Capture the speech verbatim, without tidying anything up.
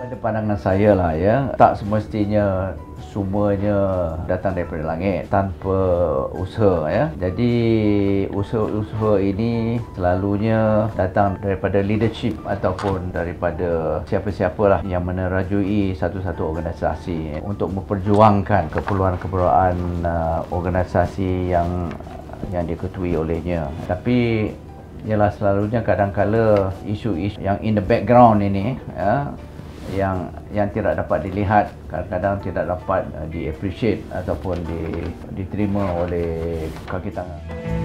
Pada pandangan saya lah ya, tak semestinya semuanya datang daripada langit tanpa usaha ya. Jadi usaha-usaha ini selalunya datang daripada leadership ataupun daripada siapa-siapalah yang menerajui satu-satu organisasi untuk memperjuangkan keperluan-keperluan uh, organisasi yang yang diketuai olehnya. Tapi ialah selalunya kadang-kala isu-isu yang in the background ini ya, yang yang tidak dapat dilihat, kadang-kadang tidak dapat uh, di appreciate ataupun di, diterima oleh kaki tangan.